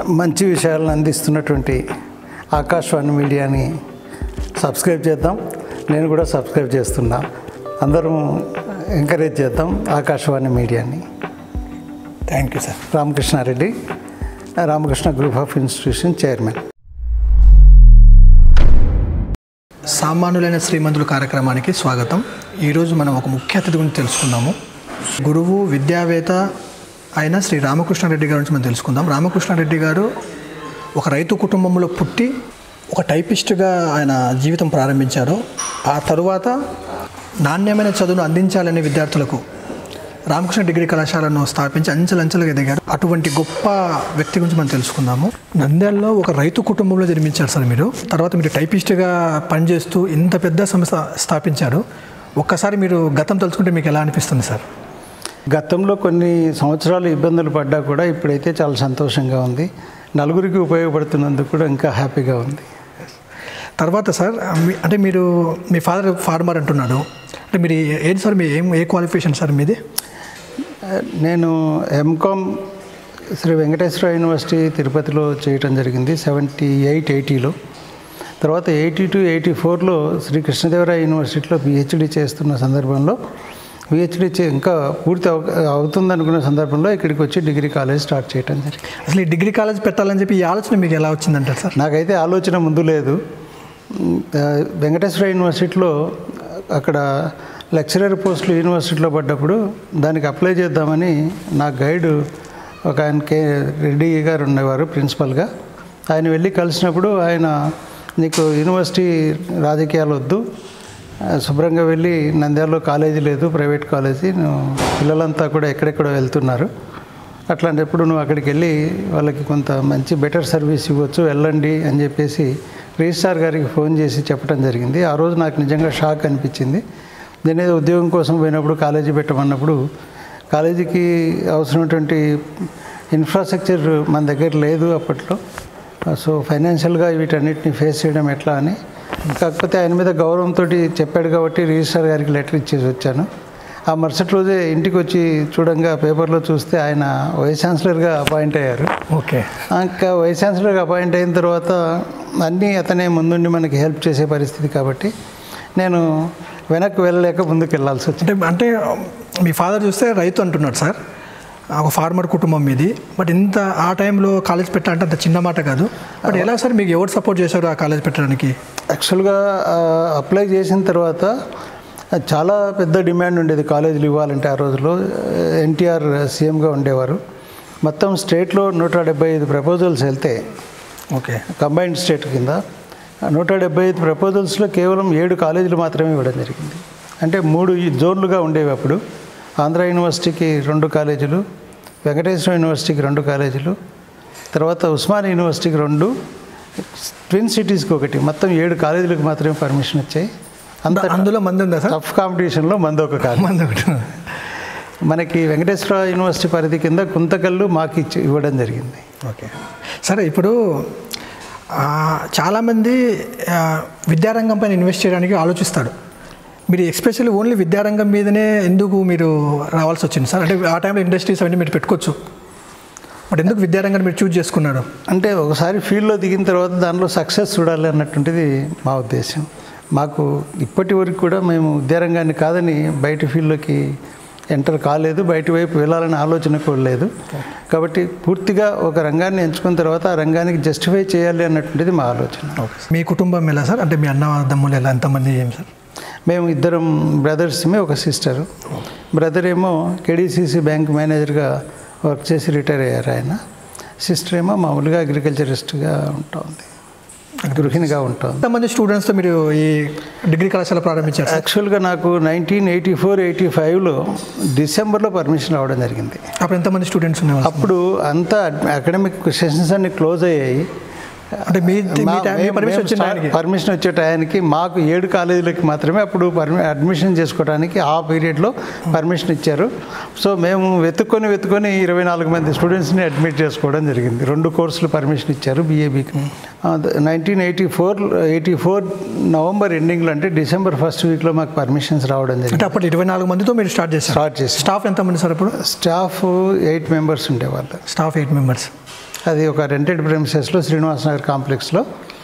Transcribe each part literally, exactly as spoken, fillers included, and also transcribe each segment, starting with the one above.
మంచి విషయాలను అందిస్తున్నటువంటి ఆకాశవాణి మీడియాని సబ్స్క్రైబ్ చేద్దాం. నేను కూడా సబ్స్క్రైబ్ చేస్తున్నా. అందరం ఎంకరేజ్ చేద్దాం ఆకాశవాణి మీడియాని. Thank you sir. Ramakrishna Reddy, Ramakrishna group of institution chairman. సామాన్యులైన శ్రీమంతులు కార్యక్రమానికి స్వాగతం. ఈరోజు మనం ఒక ముఖ్య అతిథి గురించి తెలుసుకుందాము. గురువు, విద్యావేత్త అయిన శ్రీ రామకృష్ణారెడ్డి గారి నుంచి మనం తెలుసుకుందాం. రామకృష్ణారెడ్డి గారు ఒక రైతు కుటుంబంలో పుట్టి ఒక టైపిస్ట్గా ఆయన జీవితం ప్రారంభించారు. ఆ తరువాత నాణ్యమైన చదువును అందించాలనే విద్యార్థులకు రామకృష్ణ డిగ్రీ కళాశాలను స్థాపించి అంచెలంచెలుగా ఎదిగారు. అటువంటి గొప్ప వ్యక్తి గురించి మనం తెలుసుకుందాము. నంద్యాలలో ఒక రైతు కుటుంబంలో జన్మించారు సార్ మీరు. తర్వాత మీరు టైపిస్ట్గా పనిచేస్తూ ఇంత పెద్ద సంస్థ స్థాపించారు. ఒక్కసారి మీరు గతం తెలుసుకుంటే మీకు ఎలా అనిపిస్తుంది సార్? గతంలో కొన్ని సంవత్సరాలు ఇబ్బందులు పడ్డా కూడా ఇప్పుడైతే చాలా సంతోషంగా ఉంది. నలుగురికి ఉపయోగపడుతున్నందుకు కూడా ఇంకా హ్యాపీగా ఉంది. తర్వాత సార్, అంటే మీరు మీ ఫాదర్ ఫార్మర్ అంటున్నాడు. అంటే మీరు ఏంటి సార్, మీ ఏం ఏ క్వాలిఫికేషన్ సార్ మీది? నేను ఎంకామ్ శ్రీ వెంకటేశ్వర యూనివర్సిటీ తిరుపతిలో చేయటం జరిగింది సెవెంటీ ఎయిట్ ఎయిటీలో. తర్వాత ఎయిటీ టూ ఎయిటీ ఫోర్లో శ్రీ కృష్ణదేవరాయ యూనివర్సిటీలో పిహెచ్డి చేస్తున్న సందర్భంలో పిహెచ్డి చే ఇంకా పూర్తి అవుతుందనుకున్న సందర్భంలో ఇక్కడికి వచ్చి డిగ్రీ కాలేజ్ స్టార్ట్ చేయడం జరిగింది. అసలు ఈ డిగ్రీ కాలేజ్ పెట్టాలని చెప్పి ఈ ఆలోచన మీకు ఎలా వచ్చిందంటారు సార్? నాకైతే ఆలోచన ముందు లేదు. వెంకటేశ్వర యూనివర్సిటీలో అక్కడ లెక్చరర్ పోస్టులు యూనివర్సిటీలో పడ్డప్పుడు దానికి అప్లై చేద్దామని నా గైడ్ ఒక ఆయన కే రెడ్డి గారు ఉండేవారు ప్రిన్సిపల్గా. ఆయన వెళ్ళి కలిసినప్పుడు ఆయన, నీకు యూనివర్సిటీ రాజకీయాలు వద్దు, శుభ్రంగా వెళ్ళి నంద్యాలలో కాలేజీ లేదు, ప్రైవేట్ కాలేజీ, పిల్లలంతా కూడా ఎక్కడెక్కడో వెళ్తున్నారు, అట్లాంటప్పుడు నువ్వు అక్కడికి వెళ్ళి వాళ్ళకి కొంత మంచి బెటర్ సర్వీస్ ఇవ్వచ్చు, వెళ్ళండి అని చెప్పేసి రిజిస్ట్రార్ గారికి ఫోన్ చేసి చెప్పడం జరిగింది. ఆ రోజు నాకు నిజంగా షాక్ అనిపించింది. నేను ఏదో ఉద్యోగం కోసం పోయినప్పుడు కాలేజీ పెట్టమన్నప్పుడు కాలేజీకి అవసరమైనటువంటి ఇన్ఫ్రాస్ట్రక్చర్ మన దగ్గర లేదు అప్పట్లో. సో ఫైనాన్షియల్గా వీటన్నిటిని ఫేస్ చేయడం ఎట్లా అని, కాకపోతే ఆయన మీద గౌరవంతో చెప్పాడు కాబట్టి రిజిస్ట్రార్ గారికి లెటర్ ఇచ్చేసి వచ్చాను. ఆ మరుసటి రోజే ఇంటికి వచ్చి చూడంగా పేపర్లో చూస్తే ఆయన వైస్ ఛాన్సలర్గా అపాయింట్ అయ్యారు. ఓకే. ఇంకా వైస్ ఛాన్సలర్గా అపాయింట్ అయిన తర్వాత అన్నీ అతనే ముందుండి మనకి హెల్ప్ చేసే పరిస్థితి కాబట్టి నేను వెనక్కి వెళ్ళలేక ముందుకు వెళ్ళాల్సి వచ్చింది. అంటే మీ ఫాదర్ చూస్తే రైతు అంటున్నాడు సార్, ఒక ఫార్మర్ కుటుంబం మీది. బట్ ఇంత ఆ టైంలో కాలేజ్ పెట్టాలంటే అంత చిన్న మాట కాదు. బట్ ఎలా సార్, మీకు ఎవరు సపోర్ట్ చేశారు ఆ కాలేజ్ పెట్టడానికి? యాక్చువల్గా అప్లై చేసిన తర్వాత చాలా పెద్ద డిమాండ్ ఉండేది కాలేజీలు ఇవ్వాలంటే. ఆ రోజుల్లో ఎన్టీఆర్ సీఎంగా ఉండేవారు. మొత్తం స్టేట్లో నూట డెబ్బై ఐదు ప్రపోజల్స్ వెళ్తే, ఓకే, కంబైన్డ్ స్టేట్ కింద నూట డెబ్బై ఐదు ప్రపోజల్స్లో కేవలం ఏడు కాలేజీలు మాత్రమే ఇవ్వడం జరిగింది. అంటే మూడు జోన్లుగా ఉండేవి అప్పుడు. ఆంధ్ర యూనివర్సిటీకి రెండు కాలేజీలు, వెంకటేశ్వర యూనివర్సిటీకి రెండు కాలేజీలు, తర్వాత ఉస్మానియా యూనివర్సిటీకి రెండు, ట్విన్ సిటీస్కి ఒకటి, మొత్తం ఏడు కాలేజీలకు మాత్రమే పర్మిషన్ వచ్చాయి. అంత అందులో మంది ఉందా సార్? టఫ్ కాంపిటీషన్లో మంది ఒక కాదు. మంది ఒకటి. మనకి వెంకటేశ్వర యూనివర్సిటీ పరిధి కింద గుంతకల్లు మాకు ఇచ్చి ఇవ్వడం జరిగింది. ఓకే. సరే, ఇప్పుడు చాలామంది విద్యారంగం పైన ఇన్వెస్ట్ చేయడానికి ఆలోచిస్తాడు. మీరు ఎస్పెషల్లీ ఓన్లీ విద్యారంగం మీదనే ఎందుకు మీరు రావాల్సి వచ్చింది సార్? అంటే ఆ టైంలో ఇండస్ట్రీస్ అవన్నీ మీరు పెట్టుకోవచ్చు, బట్ ఎందుకు విద్యారంగాన్ని మీరు చూజ్ చేసుకున్నారు? అంటే ఒకసారి ఫీల్డ్లో దిగిన తర్వాత దానిలో సక్సెస్ చూడాలి అన్నటువంటిది మా ఉద్దేశం. మాకు ఇప్పటి వరకు కూడా మేము విద్యారంగాన్ని కాదని బయట ఫీల్డ్లోకి ఎంటర్ కాలేదు, బయట వైపు వెళ్ళాలని ఆలోచన కూడా లేదు. కాబట్టి పూర్తిగా ఒక రంగాన్ని ఎంచుకున్న తర్వాత ఆ రంగానికి జస్టిఫై చేయాలి అన్నటువంటిది మా ఆలోచన. మీ కుటుంబం ఎలా సార్? అంటే మీ అన్నదమ్ములు ఎలా, ఎంతమంది ఏం సార్? మేము ఇద్దరం బ్రదర్స్మే, ఒక సిస్టరు. బ్రదర్ ఏమో కేడీసీసీ బ్యాంక్ మేనేజర్గా వర్క్ చేసి రిటైర్ అయ్యారు ఆయన. సిస్టర్ ఏమో మామూలుగా అగ్రికల్చరిస్ట్గా ఉంటుంది, గృహిణిగా ఉంటుంది. ఎంతమంది స్టూడెంట్స్తో మీరు ఈ డిగ్రీ కళాశాల ప్రారంభించారు? యాక్చువల్గా నాకు నైన్టీన్ ఎయిటీ ఫోర్ ఎయిటీ ఫైవ్లో డిసెంబర్లో పర్మిషన్ రావడం జరిగింది. అప్పుడు ఎంతమంది స్టూడెంట్స్ ఉన్నారు? అప్పుడు అంతా అకాడమిక్ సెషన్స్ అన్ని క్లోజ్ అయ్యాయి. అంటే మీ పర్మిషన్ వచ్చిన పర్మిషన్ వచ్చే టయానికి మాకు ఏడు కాలేజీలకి మాత్రమే అప్పుడు పర్మి అడ్మిషన్ చేసుకోవడానికి ఆ పీరియడ్లో పర్మిషన్ ఇచ్చారు. సో మేము వెతుక్కొని వెతుక్కొని ఇరవై నాలుగు మంది స్టూడెంట్స్ని అడ్మిట్ చేసుకోవడం జరిగింది. రెండు కోర్సులు పర్మిషన్ ఇచ్చారు బీఏబీకి. Nineteen eighty four eighty four November ఎండింగ్లో, అంటే డిసెంబర్ ఫస్ట్ వీక్లో మాకు పర్మిషన్స్ రావడం జరిగింది. అంటే అప్పుడు ఇరవై నాలుగు మందితో మీరు స్టార్ట్ చేస్తారు? స్టార్ట్ చేసి. స్టాఫ్ ఎంతమంది సార్ అప్పుడు? స్టాఫ్ ఎయిట్ మెంబర్స్ ఉండేవాళ్ళు. Staff eight members. అది ఒక రెంటెడ్ ప్రెమిసెస్లో శ్రీనివాస్ నగర్ కాంప్లెక్స్లో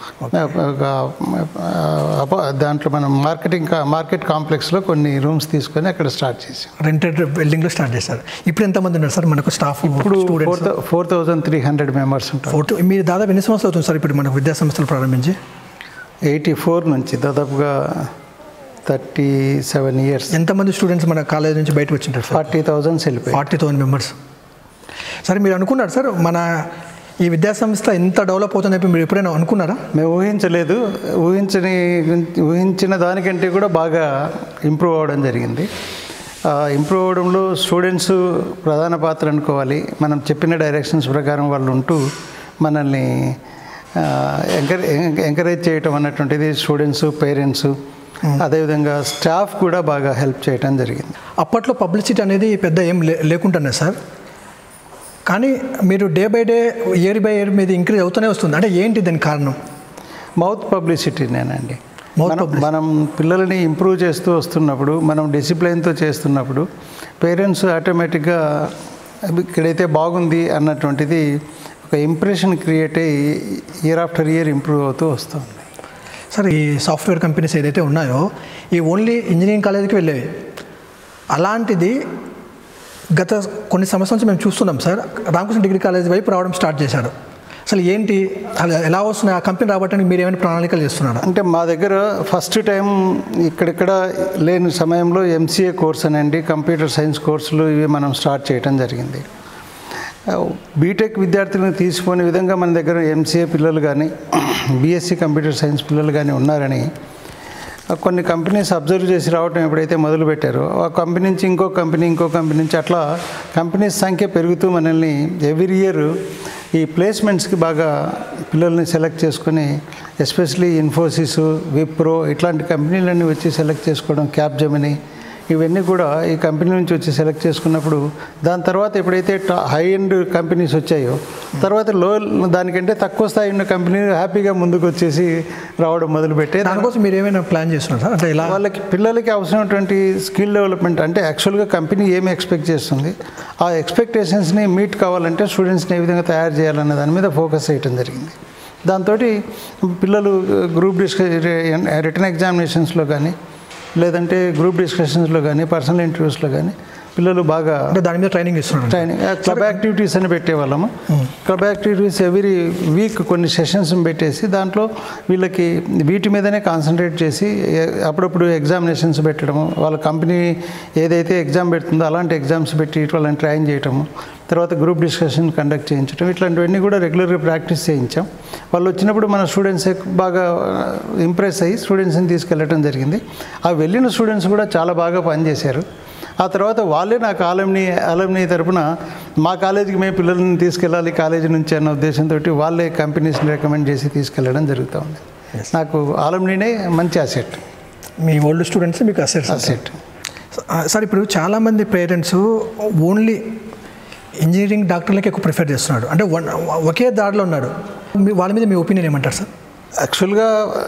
దాంట్లో మనం మార్కెటింగ్ మార్కెట్ కాంప్లెక్స్లో కొన్ని రూమ్స్ తీసుకొని అక్కడ స్టార్ట్ చేసాం. రెంటెడ్ బిల్డింగ్లో స్టార్ట్ చేశారు. ఇప్పుడు ఎంతమంది ఉన్నారు సార్ మనకు స్టాఫ్? ఇప్పుడు four four thousand three hundred members ఉంటారు. ఫోర్ మీరు దాదాపు ఎన్ని సంవత్సరాలు అవుతుంది సార్ ఇప్పుడు మన విద్యా సంస్థలు ప్రారంభించి? ఎయిటీ ఫోర్ నుంచి దాదాపుగా థర్టీ సెవెన్ ఇయర్స్. ఎంతమంది స్టూడెంట్స్ మన కాలేజ్ నుంచి బయటకు వచ్చింటారు? ఫార్టీ థౌజండ్స్ వెళ్ళిపోయి ఫార్టీ థౌసండ్ మెంబర్స్. సరే మీరు అనుకున్నారు సార్ మన ఈ విద్యా సంస్థ ఎంత డెవలప్ అవుతుందని చెప్పి మీరు ఎప్పుడైనా అనుకున్నారా? మేము ఊహించలేదు. ఊహించని ఊహించిన దానికంటే కూడా బాగా ఇంప్రూవ్ అవ్వడం జరిగింది. ఇంప్రూవ్ అవ్వడంలో స్టూడెంట్స్ ప్రధాన పాత్ర అనుకోవాలి. మనం చెప్పిన డైరెక్షన్స్ ప్రకారం వాళ్ళు ఉంటూ మనల్ని ఎంకరేజ్ ఎంకరేజ్ చేయటం అన్నటువంటిది స్టూడెంట్స్, పేరెంట్స్, అదేవిధంగా స్టాఫ్ కూడా బాగా హెల్ప్ చేయడం జరిగింది. అప్పట్లో పబ్లిసిటీ అనేది పెద్ద ఏం లే లేకుండానే సార్, కానీ మీరు day by day year by year మీద ఇంక్రీజ్ అవుతూనే వస్తుంది. అంటే ఏంటి దాని కారణం? మౌత్ పబ్లిసిటీనేనండి. మనం మనం పిల్లల్ని ఇంప్రూవ్ చేస్తూ వస్తున్నప్పుడు, మనం డిసిప్లైన్తో చేస్తున్నప్పుడు పేరెంట్స్ ఆటోమేటిక్గా ఇక్కడైతే బాగుంది అన్నటువంటిది ఒక ఇంప్రెషన్ క్రియేట్ అయ్యి ఇయర్ ఆఫ్టర్ ఇయర్ ఇంప్రూవ్ అవుతూ వస్తుంది. సార్ ఈ సాఫ్ట్వేర్ కంపెనీస్ ఏదైతే ఉన్నాయో ఈ ఓన్లీ ఇంజనీరింగ్ కాలేజీకి వెళ్ళేవి. అలాంటిది గత కొన్ని సంవత్సరాల నుంచి మేము చూస్తున్నాం సార్, రామకృష్ణ డిగ్రీ కాలేజ్ వైపు రావడం స్టార్ట్ చేశారు. అసలు ఏంటి, ఎలా వస్తున్నాయి ఆ కంపెనీ రావడానికి మీరు ఏమైనా ప్రణాళికలు చేస్తున్నారా? అంటే మా దగ్గర ఫస్ట్ టైం ఇక్కడిక్కడ లేని సమయంలో ఎంసీఏ కోర్స్ అనండి, కంప్యూటర్ సైన్స్ కోర్సులు ఇవి మనం స్టార్ట్ చేయడం జరిగింది. బీటెక్ విద్యార్థులను తీసుకునే విధంగా మన దగ్గర ఎంసీఏ పిల్లలు కానీ బీఎస్సీ కంప్యూటర్ సైన్స్ పిల్లలు కానీ ఉన్నారని కొన్ని కంపెనీస్ అబ్జర్వ్ చేసి రావడం ఎప్పుడైతే మొదలుపెట్టారో ఆ కంపెనీ నుంచి ఇంకో కంపెనీ ఇంకో కంపెనీ నుంచి అట్లా కంపెనీస్ సంఖ్య పెరుగుతూ మనల్ని ఎవ్రీ ఇయర్ ఈ ప్లేస్మెంట్స్కి బాగా పిల్లల్ని సెలెక్ట్ చేసుకొని, ఎస్పెషలీ ఇన్ఫోసిస్, విప్రో ఇట్లాంటి కంపెనీలన్నీ వచ్చి సెలెక్ట్ చేసుకోవడం, క్యాప్ జెమిని ఇవన్నీ కూడా ఈ కంపెనీ నుంచి వచ్చి సెలెక్ట్ చేసుకున్నప్పుడు దాని తర్వాత ఎప్పుడైతే హై ఎండ్ కంపెనీస్ వచ్చాయో తర్వాత లో దానికంటే తక్కువ స్థాయి ఉన్న కంపెనీలు హ్యాపీగా ముందుకు వచ్చేసి రావడం మొదలుపెట్టే. దానికోసం మీరు ఏమైనా ప్లాన్ చేస్తున్నారు సార్? అంటే ఇలా వాళ్ళకి పిల్లలకి అవసరమైనటువంటి స్కిల్ డెవలప్మెంట్, అంటే యాక్చువల్గా కంపెనీ ఏమి ఎక్స్పెక్ట్ చేస్తుంది ఆ ఎక్స్పెక్టేషన్స్ని మీట్ కావాలంటే స్టూడెంట్స్ని ఏ విధంగా తయారు చేయాలన్న దాని మీద ఫోకస్ చేయడం జరిగింది. దాంతో పిల్లలు గ్రూప్ డిస్కస్ రిటర్న్ ఎగ్జామినేషన్స్లో కానీ లేదంటే గ్రూప్ డిస్కషన్స్లో కానీ పర్సనల్ ఇంటర్వ్యూస్లో కానీ పిల్లలు బాగా దాని మీద ట్రైనింగ్ ఇస్తున్నారు. ట్రైనింగ్ క్లబ్ యాక్టివిటీస్ అని పెట్టేవాళ్ళము. క్లబ్ యాక్టివిటీస్ ఎవ్రీ వీక్ కొన్ని సెషన్స్ పెట్టేసి దాంట్లో వీళ్ళకి వీటి మీదనే కాన్సన్ట్రేట్ చేసి అప్పుడప్పుడు ఎగ్జామినేషన్స్ పెట్టడము, వాళ్ళ కంపెనీ ఏదైతే ఎగ్జామ్ పెడుతుందో అలాంటి ఎగ్జామ్స్ పెట్టి వాళ్ళని ట్రైన్ చేయటము, తర్వాత గ్రూప్ డిస్కషన్ కండక్ట్ చేయించడం, ఇట్లాంటివన్నీ కూడా రెగ్యులర్గా ప్రాక్టీస్ చేయించాం. వాళ్ళు వచ్చినప్పుడు మన స్టూడెంట్స్ బాగా ఇంప్రెస్ అయ్యి స్టూడెంట్స్ని తీసుకెళ్ళటం జరిగింది. ఆ వెళ్ళిన స్టూడెంట్స్ కూడా చాలా బాగా పనిచేశారు. ఆ తర్వాత వాళ్ళే నాకు ఆలంని ఆలంని తరపున మా కాలేజీకి మేము పిల్లల్ని తీసుకెళ్ళాలి కాలేజీ నుంచి అన్న ఉద్దేశంతో వాళ్ళే కంపెనీస్ని రికమెండ్ చేసి తీసుకెళ్ళడం జరుగుతూ ఉంది. నాకు ఆలంనినే మంచి అసెట్. మీ ఓల్డ్ స్టూడెంట్స్ మీకు అసెట్ అసెట్ సార్. ఇప్పుడు చాలామంది పేరెంట్స్ ఓన్లీ ఇంజనీరింగ్ డాక్టర్లకి ఎక్కువ ప్రిఫర్ చేస్తున్నాడు, అంటే వన్ ఒకే దారిలో ఉన్నాడు. వాళ్ళ మీద మీ ఒపీనియన్ ఏమంటారు సార్? యాక్చువల్గా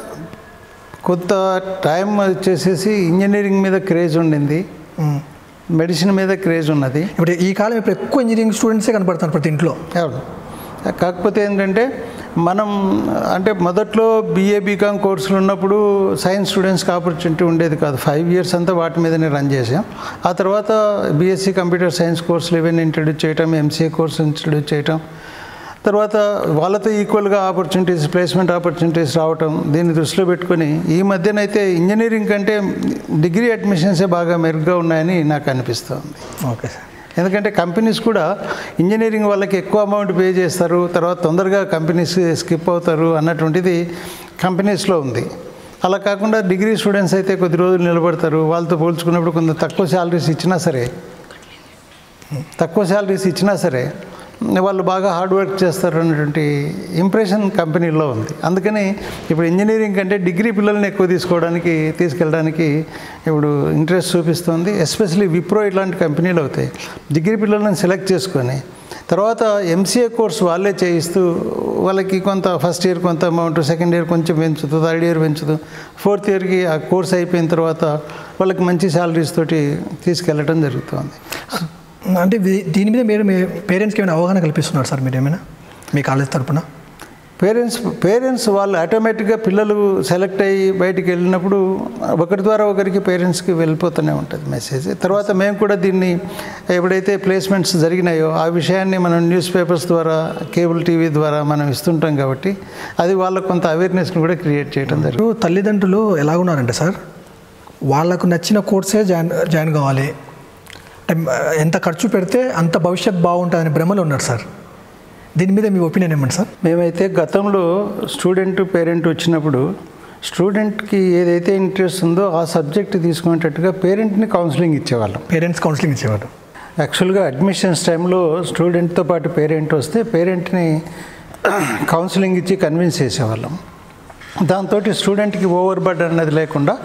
కొంత టైం వచ్చేసేసి ఇంజనీరింగ్ మీద క్రేజ్ ఉండింది, మెడిసిన్ మీద క్రేజ్ ఉన్నది. ఇప్పుడు ఈ కాలం ఇప్పుడు ఎక్కువ ఇంజనీరింగ్ స్టూడెంట్సే కనపడతారు ప్రతి ఇంట్లో. కాకపోతే ఏంటంటే మనం అంటే మొదట్లో బీఏ బీకామ్ కోర్సులు ఉన్నప్పుడు సైన్స్ స్టూడెంట్స్కి ఆపర్చునిటీ ఉండేది కాదు. ఫైవ్ ఇయర్స్ అంతా వాటి మీదనే రన్ చేసాం. ఆ తర్వాత బీఎస్సీ కంప్యూటర్ సైన్స్ కోర్సులు ఇవన్నీ ఇంట్రడ్యూస్ చేయటం, ఎంసీఏ కోర్సు ఇంట్రడ్యూస్ చేయటం, తర్వాత వాళ్ళతో ఈక్వల్గా ఆపర్చునిటీస్, ప్లేస్మెంట్ ఆపర్చునిటీస్ రావటం, దీన్ని దృష్టిలో పెట్టుకొని ఈ మధ్యనైతే ఇంజనీరింగ్ కంటే డిగ్రీ అడ్మిషన్సే బాగా మెరుగ్గా ఉన్నాయని నాకు అనిపిస్తుంది. Okay sir. ఎందుకంటే కంపెనీస్ కూడా ఇంజనీరింగ్ వాళ్ళకి ఎక్కువ అమౌంట్ పే చేస్తారు, తర్వాత తొందరగా కంపెనీస్ స్కిప్ అవుతారు అన్నటువంటిది కంపెనీస్లో ఉంది. అలా కాకుండా డిగ్రీ స్టూడెంట్స్ అయితే కొద్ది రోజులు నిలబడతారు. వాళ్ళతో పోల్చుకున్నప్పుడు కొంత తక్కువ శాలరీస్ ఇచ్చినా సరే తక్కువ శాలరీస్ ఇచ్చినా సరే వాళ్ళు బాగా హార్డ్ వర్క్ చేస్తారు అన్నటువంటి ఇంప్రెషన్ కంపెనీలో ఉంది. అందుకని ఇప్పుడు ఇంజనీరింగ్ కంటే డిగ్రీ పిల్లల్ని ఎక్కువ తీసుకోవడానికి తీసుకెళ్ళడానికి ఇప్పుడు ఇంట్రెస్ట్ చూపిస్తుంది. ఎస్పెషల్లీ విప్రో ఇట్లాంటి కంపెనీలు అవుతాయి డిగ్రీ పిల్లల్ని సెలెక్ట్ చేసుకొని తర్వాత ఎంసీఏ కోర్స్ వాళ్ళే చేయిస్తూ వాళ్ళకి కొంత ఫస్ట్ ఇయర్ కొంత అమౌంట్, సెకండ్ ఇయర్ కొంచెం పెంచుతూ, థర్డ్ ఇయర్ పెంచుతూ, ఫోర్త్ ఇయర్కి ఆ కోర్స్ అయిపోయిన తర్వాత వాళ్ళకి మంచి శాలరీస్ తోటి తీసుకెళ్ళటం జరుగుతుంది. అంటే దీని మీద మీరు మీ పేరెంట్స్కి ఏమైనా అవగాహన కల్పిస్తున్నారు సార్ మీరు ఏమైనా? మీ కాలేజ్ తరపున? పేరెంట్స్ పేరెంట్స్ వాళ్ళు ఆటోమేటిక్గా పిల్లలు సెలెక్ట్ అయ్యి బయటికి వెళ్ళినప్పుడు ఒకరి ద్వారా ఒకరికి పేరెంట్స్కి వెళ్ళిపోతూనే ఉంటుంది మెసేజ్. తర్వాత మేము కూడా దీన్ని ఎప్పుడైతే ప్లేస్మెంట్స్ జరిగినాయో ఆ విషయాన్ని మనం న్యూస్ పేపర్స్ ద్వారా, కేబుల్ టీవీ ద్వారా మనం ఇస్తుంటాం కాబట్టి అది వాళ్ళకు కొంత అవేర్నెస్ని కూడా క్రియేట్ చేయడం జరుగుతుంది. తల్లిదండ్రులు ఎలా ఉన్నారంటే సార్, వాళ్ళకు నచ్చిన కోర్సే జాయిన్ జాయిన్ కావాలి, ఎంత ఖర్చు పెడితే అంత భవిష్యత్ బాగుంటుందని భ్రమలో ఉన్నారు సార్. దీని మీద మీ ఒపీనియన్ ఏమండి సార్? మేమైతే గతంలో స్టూడెంట్ పేరెంట్ వచ్చినప్పుడు స్టూడెంట్కి ఏదైతే ఇంట్రెస్ట్ ఉందో ఆ సబ్జెక్ట్ తీసుకునేటట్టుగా పేరెంట్ని కౌన్సిలింగ్ ఇచ్చేవాళ్ళం. పేరెంట్స్ కౌన్సిలింగ్ ఇచ్చేవాళ్ళు. యాక్చువల్గా అడ్మిషన్స్ టైంలో స్టూడెంట్తో పాటు పేరెంట్ వస్తే పేరెంట్ని కౌన్సిలింగ్ ఇచ్చి కన్విన్స్ చేసేవాళ్ళం. దాంతో స్టూడెంట్కి ఓవర్ బర్డెన్ అన్నది లేకుండా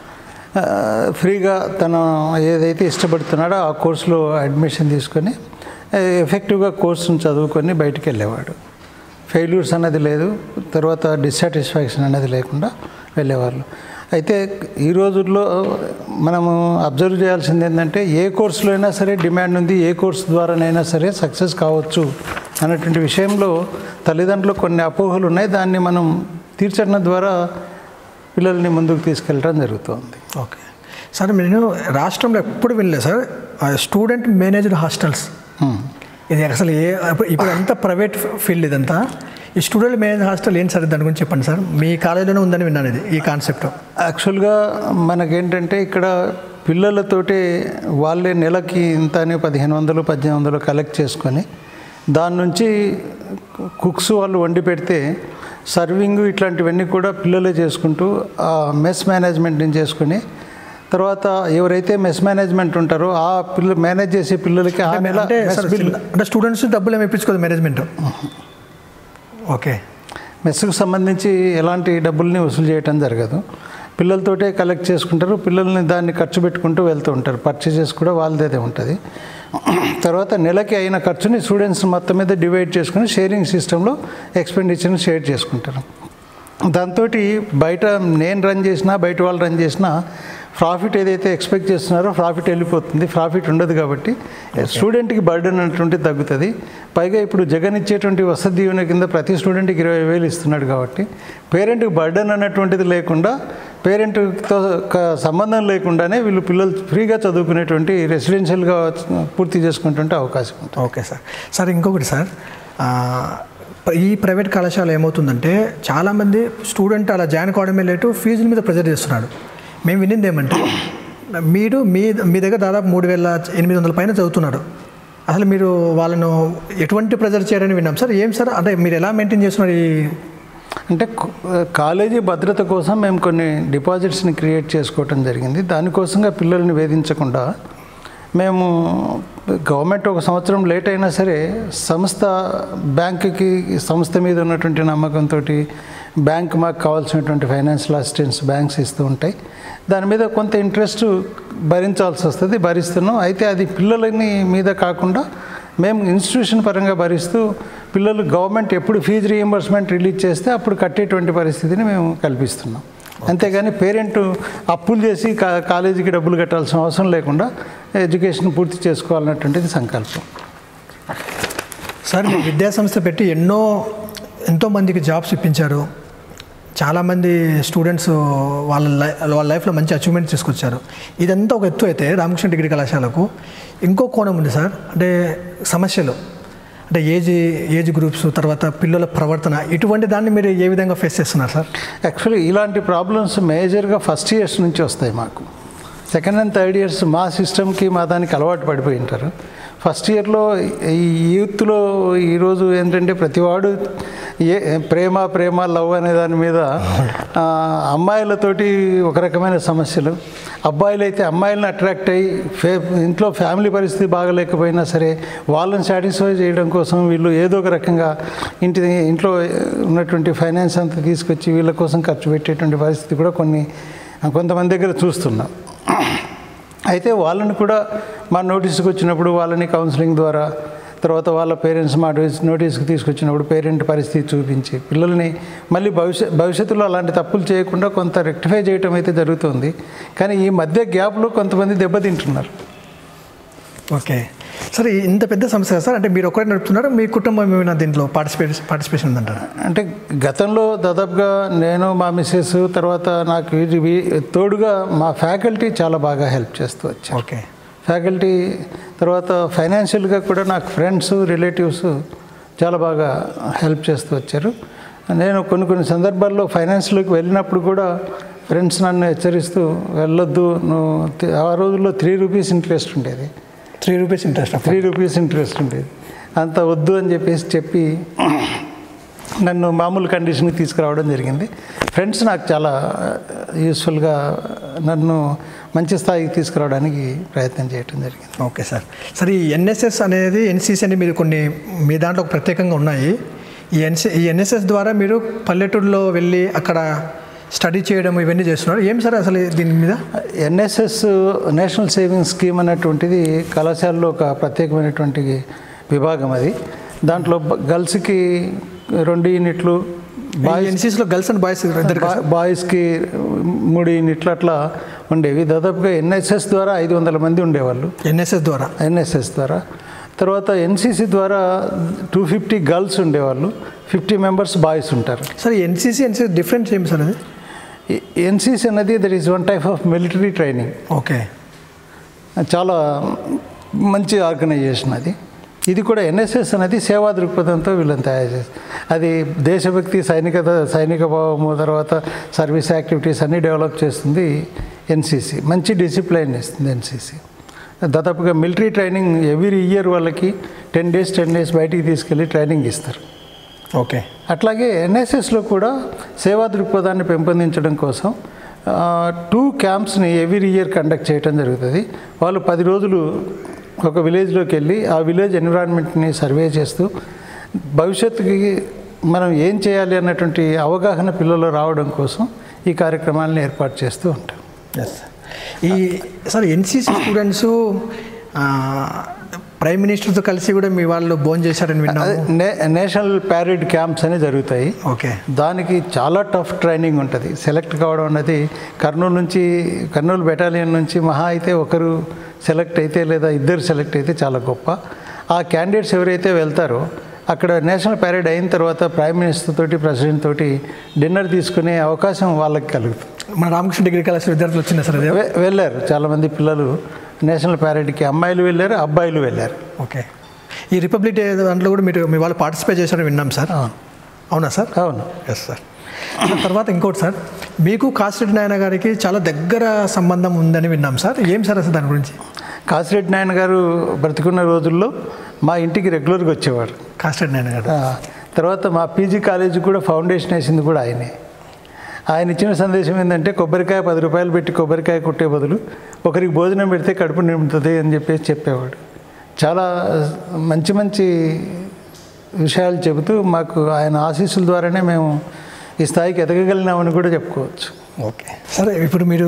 ఫ్రీగా తను ఏదైతే ఇష్టపడుతున్నాడో ఆ కోర్సులో అడ్మిషన్ తీసుకొని ఎఫెక్టివ్గా కోర్సును చదువుకొని బయటికి వెళ్ళేవాడు. ఫెయిల్యూర్స్ అన్నది లేదు, తర్వాత డిస్సాటిస్ఫాక్షన్ అనేది లేకుండా వెళ్ళేవాళ్ళు. అయితే ఈ రోజుల్లో మనము అబ్జర్వ్ చేయాల్సింది ఏంటంటే ఏ కోర్సులో అయినా సరే డిమాండ్ ఉంది, ఏ కోర్సు ద్వారానైనా సరే సక్సెస్ కావచ్చు అన్నటువంటి విషయంలో తల్లిదండ్రులు కొన్ని అపోహలు ఉన్నాయి. దాన్ని మనం తీర్చడం ద్వారా పిల్లల్ని ముందుకు తీసుకెళ్ళడం జరుగుతుంది. ఓకే సార్, నేను రాష్ట్రంలో ఎప్పుడు వినలేదు సార్ స్టూడెంట్ మేనేజ్డ్ హాస్టల్స్. ఇది అసలు ఏ ఇప్పుడు అంతా ప్రైవేట్ ఫీల్డ్, ఇదంతా ఈ స్టూడెంట్ మేనేజ్ హాస్టల్ ఏం సార్, దాని గురించి చెప్పండి సార్. మీ కాలేజీలోనే ఉందని విన్నాను ఇది, ఈ కాన్సెప్ట్. యాక్చువల్గా మనకేంటంటే ఇక్కడ పిల్లలతోటి వాళ్ళే నెలకి ఇంత అని పదిహేను వందలు పద్దెనిమిది వందలు కలెక్ట్ చేసుకొని దాని నుంచి కుక్స్ వాళ్ళు వండి పెడితే సర్వింగ్ ఇట్లాంటివన్నీ కూడా పిల్లలే చేసుకుంటూ ఆ మెస్ మేనేజ్మెంట్ని చేసుకుని తర్వాత ఎవరైతే మెస్ మేనేజ్మెంట్ ఉంటారో ఆ పిల్ల మేనేజ్ చేసే పిల్లలకి ఆ నెల అంటే స్టూడెంట్స్ డబ్బులు ఏమి ఇప్పించుకోదు మేనేజ్మెంట్. ఓకే, మెస్కు సంబంధించి ఎలాంటి డబ్బుల్ని వసూలు చేయటం జరగదు. పిల్లలతోటే కలెక్ట్ చేసుకుంటారు, పిల్లల్ని దాన్ని ఖర్చు పెట్టుకుంటూ వెళ్తూ ఉంటారు. పర్చేజెస్ కూడా వాళ్ళదే ఉంటుంది. తర్వాత నెలకి అయిన ఖర్చుని స్టూడెంట్స్ మొత్తం మీద డివైడ్ చేసుకుని షేరింగ్ సిస్టంలో ఎక్స్పెండిచర్ని షేర్ చేసుకుంటారు. దాంతో బయట నేను రన్ చేసినా బయట వాళ్ళు రన్ చేసినా ప్రాఫిట్ ఏదైతే ఎక్స్పెక్ట్ చేస్తున్నారో ప్రాఫిట్ వెళ్ళిపోతుంది, ప్రాఫిట్ ఉండదు. కాబట్టి స్టూడెంట్కి బర్డెన్ అన్నటువంటి తగ్గుతుంది. పైగా ఇప్పుడు జగన్ ఇచ్చేటువంటి వసతి దీవెన కింద ప్రతి స్టూడెంట్కి ఇరవై వేలు ఇస్తున్నాడు కాబట్టి పేరెంట్కి బర్డెన్ అన్నటువంటిది లేకుండా, పేరెంట్తో సంబంధం లేకుండానే వీళ్ళు పిల్లలు ఫ్రీగా చదువుకునేటువంటి రెసిడెన్షియల్గా పూర్తి చేసుకునేటువంటి అవకాశం ఉంటుంది. Okay sir. సార్ ఇంకొకటి సార్, ఈ ప్రైవేట్ కళాశాల ఏమవుతుందంటే చాలామంది స్టూడెంట్ అలా జాయిన్ కావడమే లేటు ఫీజుల మీద ప్రెజర్ చేస్తున్నాడు. మేము వినింది ఏమంటే మీరు మీ మీ దగ్గర దాదాపు మూడు వేల ఎనిమిది వందల పైన చదువుతున్నారు. అసలు మీరు వాళ్ళను ఎటువంటి ప్రెజర్ చేయరని విన్నాం సార్. ఏం సార్, అంటే మీరు ఎలా మెయింటైన్ చేస్తున్నారు? ఈ అంటే కాలేజీ భద్రత కోసం మేము కొన్ని డిపాజిట్స్ని క్రియేట్ చేసుకోవటం జరిగింది. దానికోసంగా పిల్లల్ని వేధించకుండా మేము గవర్నమెంట్ ఒక సంవత్సరం లేట్ అయినా సరే సంస్థ బ్యాంకుకి సంస్థ మీద ఉన్నటువంటి నమ్మకంతో బ్యాంక్ మాకు కావాల్సినటువంటి ఫైనాన్షియల్ అసిస్టెన్స్ బ్యాంక్స్ ఇస్తూ ఉంటాయి. దాని మీద కొంత ఇంట్రెస్ట్ భరించాల్సి వస్తుంది, భరిస్తున్నాం. అయితే అది పిల్లలని మీద కాకుండా మేము ఇన్స్టిట్యూషన్ పరంగా భరిస్తూ పిల్లలు గవర్నమెంట్ ఎప్పుడు ఫీజు రీఎంబర్స్మెంట్ రిలీజ్ చేస్తే అప్పుడు కట్టేటువంటి పరిస్థితిని మేము కల్పిస్తున్నాం. అంతేగాని పేరెంట్ అప్పులు చేసి కా కాలేజీకి డబ్బులు కట్టాల్సిన అవసరం లేకుండా ఎడ్యుకేషన్ పూర్తి చేసుకోవాలన్నటువంటిది సంకల్పం. సార్, మీ విద్యాసంస్థ పెట్టి ఎన్నో ఎంతోమందికి జాబ్స్ ఇప్పించారు. చాలామంది స్టూడెంట్స్ వాళ్ళ లై వాళ్ళ లైఫ్లో మంచి అచీవ్మెంట్ తీసుకొచ్చారు. ఇదంతా ఒక ఎత్తు అయితే రామకృష్ణ డిగ్రీ కళాశాలకు ఇంకో కోణం ఉంది సార్. అంటే సమస్యలు, అంటే ఏజ్ ఏజ్ గ్రూప్స్, తర్వాత పిల్లల ప్రవర్తన, ఇటువంటి దాన్ని మీరు ఏ విధంగా ఫేస్ చేస్తున్నారు సార్? యాక్చువల్లీ ఇలాంటి ప్రాబ్లమ్స్ మేజర్గా ఫస్ట్ ఇయర్స్ నుంచి వస్తాయి మాకు. సెకండ్ అండ్ థర్డ్ ఇయర్స్ మా సిస్టమ్కి మా దానికి అలవాటు పడిపోయి ఉంటారు. ఫస్ట్ ఇయర్లో ఈ యూత్లో ఈరోజు ఏంటంటే ప్రతివాడు ఏ ప్రేమ ప్రేమ లవ్ అనే దాని మీద అమ్మాయిలతోటి ఒక రకమైన సమస్యలు, అబ్బాయిలు అయితే అమ్మాయిలను అట్రాక్ట్ అయ్యి ఫే ఇంట్లో ఫ్యామిలీ పరిస్థితి బాగలేకపోయినా సరే వాళ్ళని సాటిస్ఫై చేయడం కోసం వీళ్ళు ఏదో ఒక రకంగా ఇంటి ఇంట్లో ఉన్నటువంటి ఫైనాన్స్ అంతా తీసుకొచ్చి వీళ్ళ కోసం ఖర్చు పెట్టేటువంటి పరిస్థితి కూడా కొన్ని కొంతమంది దగ్గర చూస్తున్నాం. అయితే వాళ్ళని కూడా మా నోటీస్కి వచ్చినప్పుడు వాళ్ళని కౌన్సిలింగ్ ద్వారా, తర్వాత వాళ్ళ పేరెంట్స్ మా నోటీస్కి తీసుకొచ్చినప్పుడు పేరెంట్ పరిస్థితి చూపించి పిల్లల్ని మళ్ళీ భవిష్య భవిష్యత్తులో అలాంటి తప్పులు చేయకుండా కొంత రెక్టిఫై చేయటం అయితే జరుగుతుంది. కానీ ఈ మధ్య గ్యాప్లో కొంతమంది దెబ్బతింటున్నారు. ఓకే సరే ఇంత పెద్ద సమస్య సార్, అంటే మీరు ఒకరే నడుపుతున్నారు, మీ కుటుంబం ఏమైనా దీంట్లో పార్టిసిపేట్ పార్టిసిపేషన్ ఉందంటారా? అంటే గతంలో దాదాపుగా నేను మా మిస్సెస్ తర్వాత నాకు ఇది తోడుగా మా ఫ్యాకల్టీ చాలా బాగా హెల్ప్ చేస్తూ వచ్చారు. ఓకే. ఫ్యాకల్టీ తర్వాత ఫైనాన్షియల్గా కూడా నాకు ఫ్రెండ్స్ రిలేటివ్స్ చాలా బాగా హెల్ప్ చేస్తూ వచ్చారు. నేను కొన్ని కొన్ని సందర్భాల్లో ఫైనాన్స్లోకి వెళ్ళినప్పుడు కూడా ఫ్రెండ్స్ నన్ను హెచ్చరిస్తూ వెళ్ళొద్దు, నువ్వు ఆ రోజుల్లో త్రీ రూపీస్ ఇంట్రెస్ట్ ఉండేది. Three rupees interest three rupees interest ఉండేది అంత వద్దు అని చెప్పేసి చెప్పి నన్ను మామూలు కండిషన్కి తీసుకురావడం జరిగింది. ఫ్రెండ్స్ నాకు చాలా యూస్ఫుల్గా నన్ను మంచి స్థాయికి తీసుకురావడానికి ప్రయత్నం చేయడం జరిగింది. Okay sir. సరే ఈ ఎన్ఎస్ఎస్ అనేది ఎన్సీసీ అని మీరు కొన్ని మీ దాంట్లో ప్రత్యేకంగా ఉన్నాయి. ఈ ఎన్సీ ఈ ఎన్ఎస్ఎస్ ద్వారా మీరు పల్లెటూరులో వెళ్ళి అక్కడ స్టడీ చేయడం ఇవన్నీ చేస్తున్నారు. ఏం సార్ అసలు దీని మీద? ఎన్ఎస్ఎస్ నేషనల్ సేవింగ్ స్కీమ్ అనేటువంటిది కళాశాలలో ఒక ప్రత్యేకమైనటువంటి విభాగం. అది దాంట్లో గర్ల్స్కి రెండు యూనిట్లు, బాయ్ ఎన్సీసీలో గర్ల్స్ అండ్ బాయ్స్ బాయ్స్కి మూడు యూనిట్లు అట్లా ఉండేవి. దాదాపుగా ఎన్ఎస్ఎస్ ద్వారా ఐదు వందల మంది ఉండేవాళ్ళు. ఎన్ఎస్ఎస్ ద్వారా ఎన్ఎస్ఎస్ ద్వారా తర్వాత ఎన్సీసీ ద్వారా టూ ఫిఫ్టీ గర్ల్స్ ఉండేవాళ్ళు, ఫిఫ్టీ మెంబర్స్ బాయ్స్ ఉంటారు. సార్ ఎన్సీసీ ఎన్సీసీ డిఫరెన్స్ ఏమి సార్ అది? ఎన్సీసీ అనేది that is one type of military training. Okay. చాలా మంచి ఆర్గనైజేషన్ అది. ఇది కూడా ఎన్ఎస్ఎస్ అనేది సేవా దృక్పథంతో వీళ్ళని తయారు చేస్తారు. అది దేశభక్తి, సైనికత, సైనిక భావము, తర్వాత సర్వీస్ యాక్టివిటీస్ అన్నీ డెవలప్ చేస్తుంది ఎన్సీసీ. మంచి డిసిప్లైన్ ఇస్తుంది ఎన్సీసీ. దాదాపుగా మిలిటరీ ట్రైనింగ్ ఎవ్రీ ఇయర్ వాళ్ళకి టెన్ డేస్ టెన్ డేస్ బయటికి తీసుకెళ్ళి ట్రైనింగ్ ఇస్తారు. ఓకే. అట్లాగే ఎన్ఎస్ఎస్లో కూడా సేవా దృక్పథాన్ని పెంపొందించడం కోసం టూ క్యాంప్స్ని ఎవ్రీ ఇయర్ కండక్ట్ చేయడం జరుగుతుంది. వాళ్ళు పది రోజులు ఒక విలేజ్లోకి వెళ్ళి ఆ విలేజ్ ఎన్విరాన్మెంట్ని సర్వే చేస్తూ భవిష్యత్తుకి మనం ఏం చేయాలి అన్నటువంటి అవగాహన పిల్లలు రావడం కోసం ఈ కార్యక్రమాలను ఏర్పాటు చేస్తూ ఉంటాం. ఎస్. ఈ సార్ ఎన్సీసీ స్టూడెంట్స్ ప్రైమ్ మినిస్టర్తో కలిసి కూడా మీ వాళ్ళు భోజనం చేశారని విన్నాను. నే నేషనల్ ప్యారేడ్ క్యాంప్స్ అని జరుగుతాయి. ఓకే. దానికి చాలా టఫ్ ట్రైనింగ్ ఉంటుంది. సెలెక్ట్ కావడం అన్నది కర్నూలు నుంచి కర్నూలు బెటాలియన్ నుంచి మహా అయితే ఒకరు సెలెక్ట్ అయితే లేదా ఇద్దరు సెలెక్ట్ అయితే చాలా గొప్ప. ఆ క్యాండిడేట్స్ ఎవరైతే వెళ్తారో అక్కడ నేషనల్ ప్యారేడ్ అయిన తర్వాత ప్రైమ్ మినిస్టర్ తోటి ప్రెసిడెంట్ తోటి డిన్నర్ తీసుకునే అవకాశం వాళ్ళకి కలుగుతుంది. మన రామకృష్ణ డిగ్రీ కళాశాల విద్యార్థులు వచ్చినా సార్ అదే వెళ్ళారు చాలామంది పిల్లలు నేషనల్ ప్యారేడ్కి. అమ్మాయిలు వెళ్ళారు, అబ్బాయిలు వెళ్ళారు. ఓకే. ఈ రిపబ్లిక్ డే దాంట్లో కూడా మీరు మీ వాళ్ళు పార్టిసిపేట్ చేశారని విన్నాం సార్. అవునా సార్? అవును. Yes sir. తర్వాత ఇంకోటి సార్, మీకు కాసిరెడ్డి నాయన గారికి చాలా దగ్గర సంబంధం ఉందని విన్నాం సార్. ఏం సార్ అసలు దాని గురించి? కాసిరెడ్డి నాయన గారు బ్రతికున్న రోజుల్లో మా ఇంటికి రెగ్యులర్గా వచ్చేవారు కాసిరెడ్డి నాయన గారు. తర్వాత మా పీజీ కాలేజీ కూడా ఫౌండేషన్ వేసింది కూడా ఆయనే. ఆయన ఇచ్చిన సందేశం ఏంటంటే కొబ్బరికాయ పది రూపాయలు పెట్టి కొబ్బరికాయ కొట్టే బదులు ఒకరికి భోజనం పెడితే కడుపు నిండుతుంది అని చెప్పేసి చెప్పేవాడు. చాలా మంచి మంచి విషయాలు చెబుతూ మాకు ఆయన ఆశీస్సుల ద్వారానే మేము ఈ స్థాయికి ఎదగగలిగినామని కూడా చెప్పుకోవచ్చు. ఓకే. సరే, ఇప్పుడు మీరు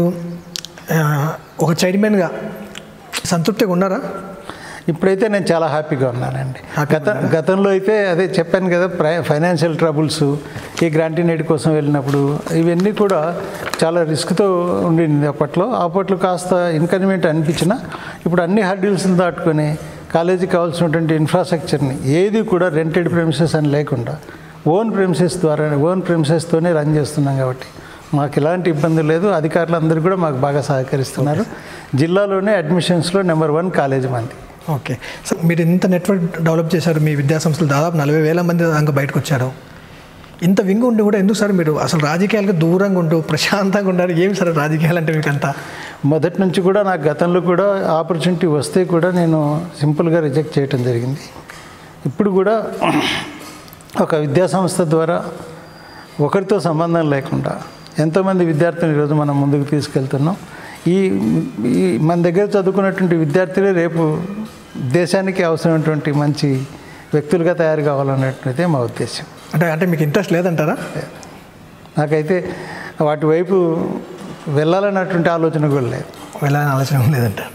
ఒక చైర్మన్గా సంతృప్తిగా ఉన్నారా? ఇప్పుడైతే నేను చాలా హ్యాపీగా ఉన్నానండి. గత గతంలో అయితే అదే చెప్పాను కదా, ప్రై ఫైనాన్షియల్ ట్రబుల్స్, ఈ గ్రాంటీనేట్ కోసం వెళ్ళినప్పుడు ఇవన్నీ కూడా చాలా రిస్క్తో ఉండింది అప్పట్లో. అప్పట్లో కాస్త ఇన్కన్వీనియంట్ అనిపించినా ఇప్పుడు అన్ని హర్డిల్స్ని దాటుకొని కాలేజీకి కావాల్సినటువంటి ఇన్ఫ్రాస్ట్రక్చర్ని ఏది కూడా రెంటెడ్ ప్రెమిసెస్ అని లేకుండా ఓన్ ప్రెమిసెస్ ద్వారా ఓన్ ప్రెమిసెస్తోనే రన్ చేస్తున్నాం కాబట్టి మాకు ఎలాంటి ఇబ్బంది లేదు. అధికారులు అందరూ కూడా మాకు బాగా సహకరిస్తున్నారు. జిల్లాలోనే అడ్మిషన్స్లో నెంబర్ వన్ కాలేజీ మంది. ఓకే. సో మీరు ఇంత నెట్వర్క్ డెవలప్ చేశారు, మీ విద్యాసంస్థలు దాదాపు నలభై వేల మంది దాకా బయటకు వచ్చారు. ఇంత వింగ్ ఉండి కూడా ఎందుకు సార్ మీరు అసలు రాజకీయాలకు దూరంగా ఉంటూ ప్రశాంతంగా ఉన్నారు? ఏమి సార్ రాజకీయాలు అంటే మీకు అంతా? మొదటి నుంచి కూడా నాకు గతంలో కూడా ఆపర్చునిటీ వస్తే కూడా నేను సింపుల్గా రిజెక్ట్ చేయటం జరిగింది. ఇప్పుడు కూడా ఒక విద్యాసంస్థ ద్వారా ఒకరితో సంబంధం లేకుండా ఎంతోమంది విద్యార్థులు ఈరోజు మనం ముందుకు తీసుకెళ్తున్నాం. ఈ ఈ మన దగ్గర చదువుకున్నటువంటి విద్యార్థులే రేపు దేశానికి అవసరమైనటువంటి మంచి వ్యక్తులుగా తయారు కావాలన్నటువంటిదే మా ఉద్దేశం. అంటే అంటే మీకు ఇంట్రెస్ట్ లేదంటారా? నాకైతే వాటి వైపు వెళ్ళాలన్నటువంటి ఆలోచన కూడా లేదు. వెళ్ళాలని ఆలోచన లేదంటారు.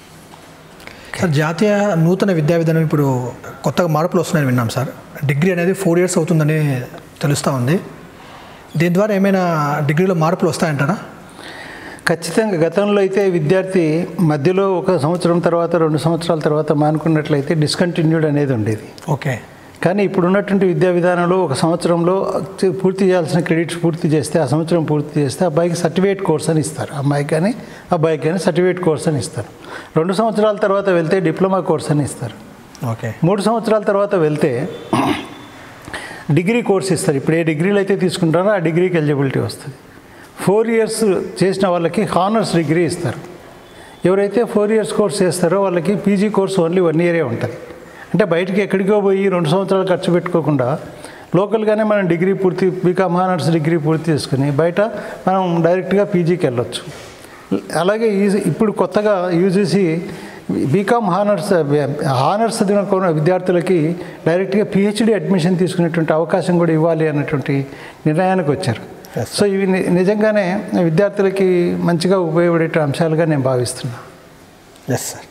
సార్, జాతీయ నూతన విద్యా విధానం ఇప్పుడు కొత్తగా మార్పులు వస్తున్నాయని విన్నాం సార్. డిగ్రీ అనేది ఫోర్ ఇయర్స్ అవుతుందని తెలుస్తూ ఉంది. దీని ద్వారా ఏమైనా డిగ్రీలో మార్పులు వస్తాయంటారా? ఖచ్చితంగా గతంలో అయితే విద్యార్థి మధ్యలో ఒక సంవత్సరం తర్వాత రెండు సంవత్సరాల తర్వాత మానుకున్నట్లయితే డిస్కంటిన్యూడ్ అనేది ఉండేది. ఓకే. కానీ ఇప్పుడు ఉన్నటువంటి విద్యా విధానంలో ఒక సంవత్సరంలో పూర్తి చేయాల్సిన క్రెడిట్స్ పూర్తి చేస్తే ఆ సంవత్సరం పూర్తి చేస్తే అబ్బాయికి సర్టిఫికేట్ కోర్స్ అని ఇస్తారు. అమ్మాయికి కానీ అబ్బాయికి కానీ సర్టిఫికేట్ కోర్స్ అని ఇస్తారు. రెండు సంవత్సరాల తర్వాత వెళ్తే డిప్లొమా కోర్స్ అని ఇస్తారు. ఓకే. మూడు సంవత్సరాల తర్వాత వెళ్తే డిగ్రీ కోర్స్ ఇస్తారు. ఇప్పుడు ఏ డిగ్రీలు అయితే తీసుకుంటారో ఆ డిగ్రీకి ఎలిజిబిలిటీ వస్తుంది. ఫోర్ ఇయర్స్ చేసిన వాళ్ళకి హానర్స్ డిగ్రీ ఇస్తారు. ఎవరైతే ఫోర్ ఇయర్స్ కోర్స్ చేస్తారో వాళ్ళకి పీజీ కోర్స్ ఓన్లీ వన్ ఇయరే ఉంటుంది. అంటే బయటికి ఎక్కడికో పోయి రెండు సంవత్సరాలు ఖర్చు పెట్టుకోకుండా లోకల్గానే మనం డిగ్రీ పూర్తి బీకామ్ హానర్స్ డిగ్రీ పూర్తి చేసుకుని బయట మనం డైరెక్ట్గా పీజీకి వెళ్ళొచ్చు. అలాగే ఇప్పుడు కొత్తగా యూజీసీ బీకామ్ హానర్స్ హానర్స్ చదివిన విద్యార్థులకి డైరెక్ట్గా పిహెచ్డీ అడ్మిషన్ తీసుకునేటువంటి అవకాశం కూడా ఇవ్వాలి అన్నటువంటి నిర్ణయానికి వచ్చారు. సో ఇవి నిజంగానే విద్యార్థులకి మంచిగా ఉపయోగపడే అంశాలుగా నేను భావిస్తున్నాను. Yes sir.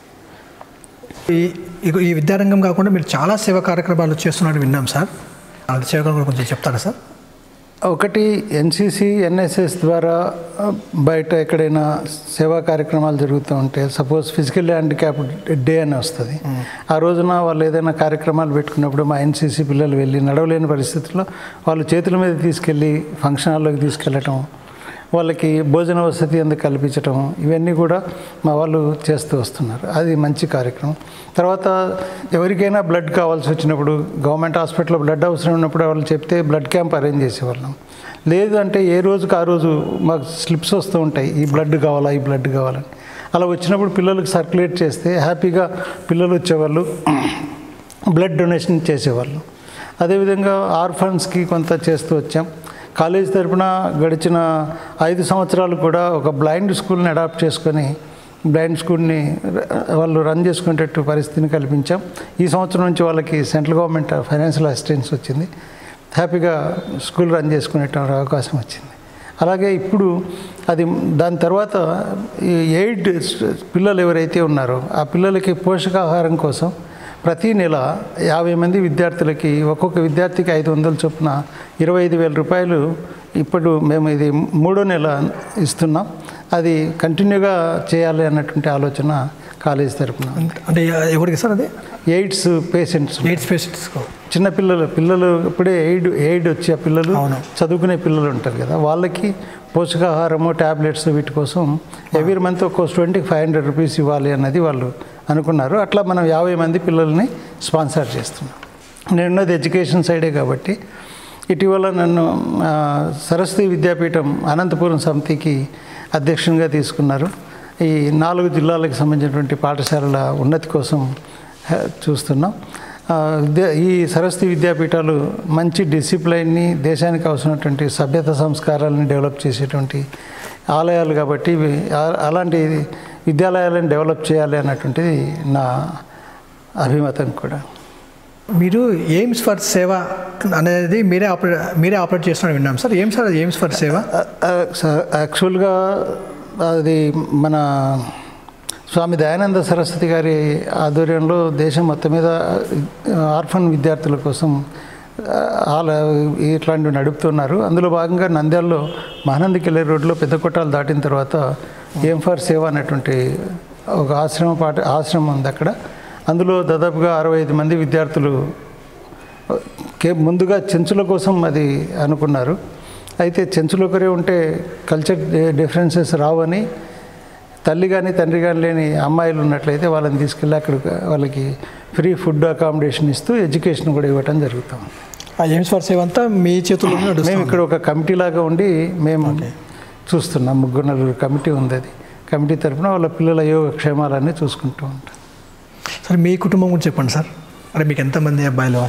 ఈ ఈ విద్యారంగం కాకుండా మీరు చాలా సేవా కార్యక్రమాలు చేస్తున్నట్టు విన్నాం సార్. ఆ సేవా కార్యక్రమాలు కొంచెం చెప్తారా సార్? ఒకటి ఎన్సీసీ ఎన్ఎస్ఎస్ ద్వారా బయట ఎక్కడైనా సేవా కార్యక్రమాలు జరుగుతూ ఉంటే సపోజ్ ఫిజికల్ హ్యాండిక్యాప్ డే అని వస్తుంది. ఆ రోజున వాళ్ళు ఏదైనా కార్యక్రమాలు పెట్టుకున్నప్పుడు మా ఎన్సీసీ పిల్లలు వెళ్ళి నడవలేని పరిస్థితుల్లో వాళ్ళు చేతుల మీద తీసుకెళ్ళి ఫంక్షన్ హాల్లోకి తీసుకెళ్ళటం, వాళ్ళకి భోజన వసతి ఎందుకు కల్పించటం, ఇవన్నీ కూడా మా వాళ్ళు చేస్తూ వస్తున్నారు. అది మంచి కార్యక్రమం. తర్వాత ఎవరికైనా బ్లడ్ కావాల్సి వచ్చినప్పుడు గవర్నమెంట్ హాస్పిటల్లో బ్లడ్ అవసరం ఉన్నప్పుడు వాళ్ళు చెప్తే బ్లడ్ క్యాంప్ అరేంజ్ చేసేవాళ్ళం. లేదు అంటే ఏ రోజుకి ఆ రోజు మాకు స్లిప్స్ వస్తూ ఉంటాయి, ఈ బ్లడ్ కావాలా ఈ బ్లడ్ కావాలని. అలా వచ్చినప్పుడు పిల్లలకు సర్క్యులేట్ చేస్తే హ్యాపీగా పిల్లలు వచ్చేవాళ్ళు, బ్లడ్ డొనేషన్ చేసేవాళ్ళు. అదేవిధంగా ఆర్ఫన్స్కి కొంత చేస్తూ వచ్చాం. కాలేజ్ తరపున గడిచిన ఐదు సంవత్సరాలు కూడా ఒక బ్లైండ్ స్కూల్ని అడాప్ట్ చేసుకొని బ్లైండ్ స్కూల్ని వాళ్ళు రన్ చేసుకునేటట్టు పరిస్థితిని కల్పించాం. ఈ సంవత్సరం నుంచి వాళ్ళకి సెంట్రల్ గవర్నమెంట్ ఫైనాన్షియల్ అసిస్టెన్స్ వచ్చింది. హ్యాపీగా స్కూల్ రన్ చేసుకునేటువంటి అవకాశం వచ్చింది. అలాగే ఇప్పుడు అది దాని తర్వాత ఈ ఎయిడ్ పిల్లలు ఎవరైతే ఉన్నారో ఆ పిల్లలకి పోషకాహారం కోసం ప్రతీ నెల యాభై మంది విద్యార్థులకి ఒక్కొక్క విద్యార్థికి ఐదు వందల చొప్పున ఇరవై ఐదు వేల రూపాయలు ఇప్పుడు మేము ఇది మూడో నెల ఇస్తున్నాం. అది కంటిన్యూగా చేయాలి అన్నటువంటి ఆలోచన కాలేజ్ తరపున. అంటే ఎవరికి సార్? అది ఎయిడ్స్ పేషెంట్స్ ఎయిడ్స్ పేషెంట్స్ చిన్నపిల్లలు పిల్లలు ఇప్పుడే ఎయిడ్ ఎయిడ్ వచ్చే పిల్లలు చదువుకునే పిల్లలు ఉంటారు కదా, వాళ్ళకి పోషకాహారము ట్యాబ్లెట్స్ వీటి కోసం ఎవ్రీ మంత్ ఒక ట్వంటీ ఫైవ్ హండ్రెడ్ రూపీస్ ఇవ్వాలి అన్నది వాళ్ళు అనుకున్నారు. అట్లా మనం యాభై మంది పిల్లల్ని స్పాన్సర్ చేస్తున్నాం. నేనున్నది ఎడ్యుకేషన్ సైడే కాబట్టి ఇటీవల నన్ను సరస్వతి విద్యాపీఠం అనంతపురం సమితికి అధ్యక్షునిగా తీసుకున్నారు. ఈ నాలుగు జిల్లాలకు సంబంధించినటువంటి పాఠశాలల ఉన్నతి కోసం చూస్తున్నాం. విద్యా ఈ సరస్వతి విద్యాపీఠాలు మంచి డిసిప్లైన్ని, దేశానికి అవసరమైనటువంటి సభ్యత సంస్కారాలను డెవలప్ చేసేటువంటి ఆలయాలు కాబట్టి అలాంటి విద్యాలయాలను డెవలప్ చేయాలి అన్నటువంటిది నా అభిమతం కూడా. మీరు ఎయిమ్స్ ఫర్ సేవ అనేది మీరే ఆపరేట్ మీరే ఆపరేట్ చేస్తున్నారు విన్నాం సార్. ఏం సార్ అది ఎయిమ్స్ ఫర్ సేవ? యాక్చువల్గా అది మన స్వామి దయానంద సరస్వతి గారి ఆధ్వర్యంలో దేశం మొత్తం మీద ఆర్ఫన్ విద్యార్థుల కోసం అలా ఇట్లాంటివి నడుపుతున్నారు. అందులో భాగంగా నంద్యాలలో మహానందికి వెళ్ళే రోడ్లో పెద్ద కొట్టాలు దాటిన తర్వాత ఎయిమ్ ఫర్ సేవ అనేటువంటి ఒక ఆశ్రమ పాఠ ఆశ్రమం ఉంది అక్కడ. అందులో దాదాపుగా అరవై ఐదు మంది విద్యార్థులు కే ముందుగా చెంచుల కోసం అది అనుకున్నారు. అయితే చెంచులు ఒకరే ఉంటే కల్చర్ డిఫరెన్సెస్ రావని తల్లి కానీ తండ్రి కానీ లేని అమ్మాయిలు ఉన్నట్లయితే వాళ్ళని తీసుకెళ్ళి అక్కడ వాళ్ళకి ఫ్రీ ఫుడ్ అకామిడేషన్ ఇస్తూ ఎడ్యుకేషన్ కూడా ఇవ్వటం జరుగుతాం. ఆ ఎయిమ్స్ ఫర్ సేవ అంతా మీ చేతుల్లో మేము ఇక్కడ ఒక కమిటీ లాగా ఉండి మేము చూస్తున్నాం. ముగ్గురు నలుగురు కమిటీ ఉంది. అది కమిటీ తరఫున వాళ్ళ పిల్లల యోగక్షేమాలన్నీ చూసుకుంటూ ఉంటాం. సార్ మీ కుటుంబం గురించి చెప్పండి సార్. అంటే మీకు ఎంతమంది అబ్బాయిలు?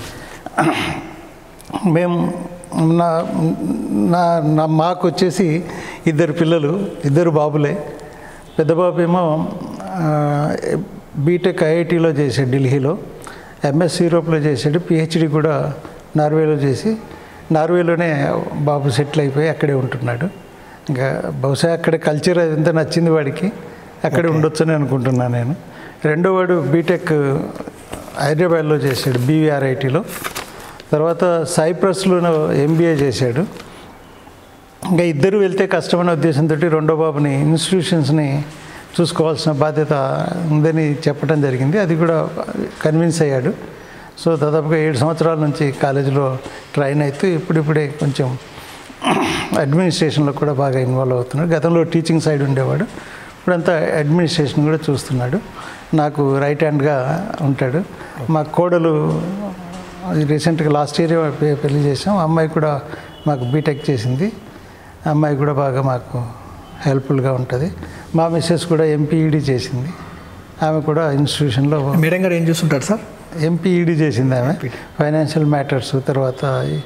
మేము నా నా మాకు వచ్చేసి ఇద్దరు పిల్లలు, ఇద్దరు బాబులే. పెద్ద బాబు ఏమో బీటెక్ ఐఐటీలో చేశాడు ఢిల్లీలో, ఎంఎస్ యూరోప్లో చేశాడు, పిహెచ్డి కూడా నార్వేలో చేసి నార్వేలోనే బాబు సెటిల్ అయిపోయి అక్కడే ఉంటున్నాడు. ఇంకా బహుశా అక్కడ కల్చర్ ఎంత నచ్చింది వాడికి, అక్కడే ఉండొచ్చని అనుకుంటున్నాను నేను. రెండో వాడు బీటెక్ హైదరాబాద్లో చేశాడు బీవీఆర్ఐటీలో, తర్వాత సైప్రస్లో ఎంబీఏ చేశాడు. ఇంకా ఇద్దరు వెళ్తే కష్టమనే ఉద్దేశంతో రెండో బాబుని ఇన్స్టిట్యూషన్స్ని చూసుకోవాల్సిన బాధ్యత ఉందని చెప్పడం జరిగింది. అది కూడా కన్విన్స్ అయ్యాడు. సో దాదాపుగా ఏడు సంవత్సరాల నుంచి కాలేజీలో ట్రైన్ అవుతూ ఇప్పుడిప్పుడే కొంచెం అడ్మినిస్ట్రేషన్లో కూడా బాగా ఇన్వాల్వ్ అవుతున్నాడు. గతంలో టీచింగ్ సైడ్ ఉండేవాడు, ఇప్పుడంతా అడ్మినిస్ట్రేషన్ కూడా చూస్తున్నాడు. నాకు రైట్ హ్యాండ్గా ఉంటాడు. మా కోడలు రీసెంట్గా లాస్ట్ ఇయర్ పెళ్లి చేసాం. అమ్మాయి కూడా మాకు బీటెక్ చేసింది. అమ్మాయి కూడా బాగా మాకు హెల్ప్ఫుల్గా ఉంటుంది. మా మిస్సెస్ కూడా ఎంపీఈడీ చేసింది. ఆమె కూడా ఇన్స్టిట్యూషన్లో మేడం గారు ఏం చూస్తుంటారు సార్? ఎంపీఈడీ చేసింది ఆమె. ఫైనాన్షియల్ మ్యాటర్స్, తర్వాత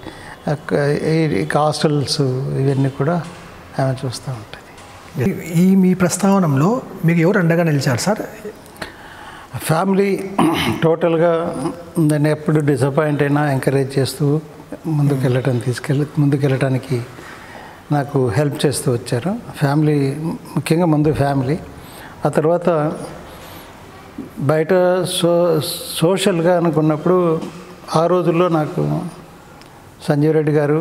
ఈ హాస్టల్స్ ఇవన్నీ కూడా ఆమె చూస్తూ ఉంటుంది. ఈ మీ ప్రస్తావనలో మీకు ఎవరు అండగా నిలిచారు సార్? ఫ్యామిలీ టోటల్గా దాన్ని ఎప్పుడు డిసప్పాయింట్ అయినా ఎంకరేజ్ చేస్తూ ముందుకు వెళ్ళటం తీసుకెళ్ళి ముందుకు వెళ్ళటానికి నాకు హెల్ప్ చేస్తూ వచ్చారు. ఫ్యామిలీ ముఖ్యంగా ముందు ఫ్యామిలీ, ఆ తర్వాత బయట సో సోషల్గా అనుకున్నప్పుడు ఆ రోజుల్లో నాకు సంజీవ్ రెడ్డి గారు,